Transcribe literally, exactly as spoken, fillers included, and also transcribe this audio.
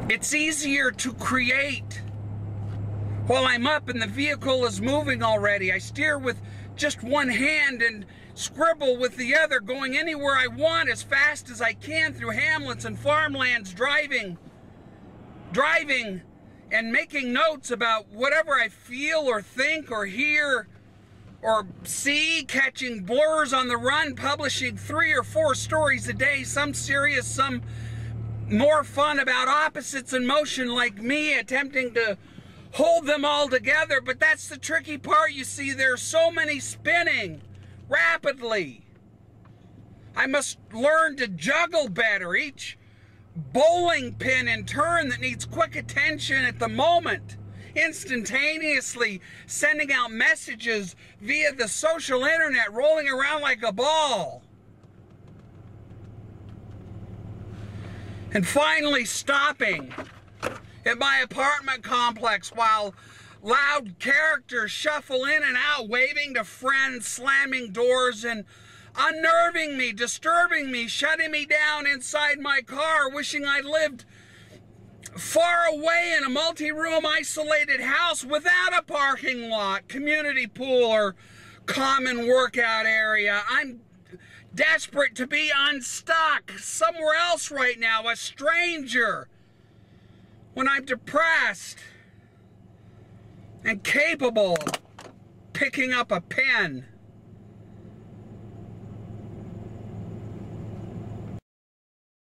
It's easier to create while I'm up and the vehicle is moving already. I steer with just one hand and scribble with the other, going anywhere I want as fast as I can through hamlets and farmlands, driving, driving and making notes about whatever I feel or think or hear or see, catching blurs on the run, publishing three or four stories a day, some serious, some more fun, about opposites in motion like me, attempting to hold them all together. But that's the tricky part, you see. There's so many spinning rapidly. I must learn to juggle better, each bowling pin in turn that needs quick attention at the moment, instantaneously sending out messages via the social internet, rolling around like a ball. And finally stopping at my apartment complex while loud characters shuffle in and out, waving to friends, slamming doors and unnerving me, disturbing me, shutting me down inside my car, wishing I lived far away in a multi-room isolated house without a parking lot, community pool, or common workout area. I'm desperate to be unstuck somewhere else right now, a stranger, when I'm depressed and capable of picking up a pen.